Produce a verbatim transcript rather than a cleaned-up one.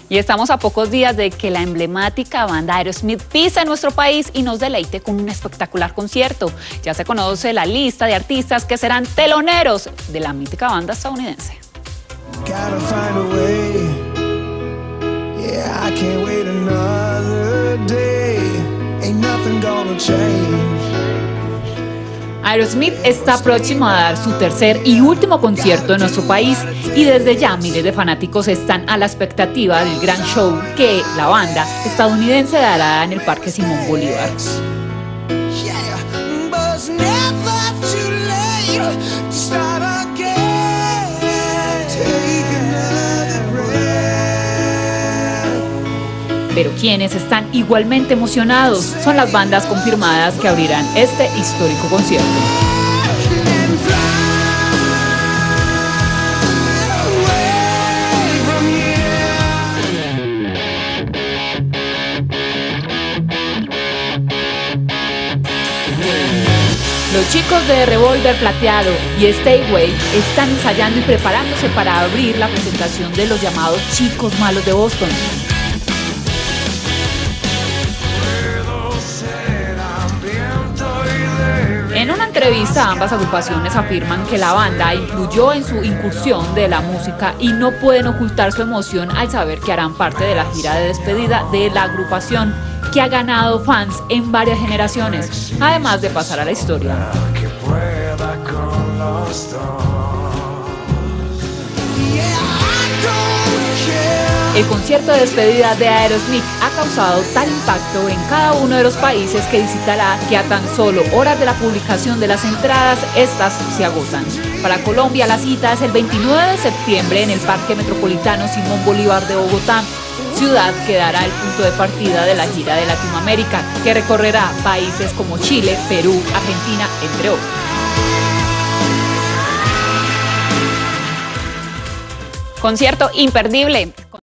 Y estamos a pocos días de que la emblemática banda Aerosmith pisa en nuestro país y nos deleite con un espectacular concierto. Ya se conoce la lista de artistas que serán teloneros de la mítica banda estadounidense. Aerosmith está próximo a dar su tercer y último concierto en nuestro país y desde ya miles de fanáticos están a la expectativa del gran show que la banda estadounidense dará en el Parque Simón Bolívar. Pero quienes están igualmente emocionados son las bandas confirmadas que abrirán este histórico concierto. Los chicos de Revolver Plateado y Stay-Way están ensayando y preparándose para abrir la presentación de los llamados Chicos Malos de Boston. En una entrevista, ambas agrupaciones afirman que la banda influyó en su incursión de la música y no pueden ocultar su emoción al saber que harán parte de la gira de despedida de la agrupación, que ha ganado fans en varias generaciones, además de pasar a la historia. El concierto de despedida de Aerosmith ha causado tal impacto en cada uno de los países que visitará que a tan solo horas de la publicación de las entradas, estas se agotan. Para Colombia, la cita es el veintinueve de septiembre en el Parque Metropolitano Simón Bolívar de Bogotá, ciudad que dará el punto de partida de la gira de Latinoamérica, que recorrerá países como Chile, Perú, Argentina, entre otros. Concierto imperdible.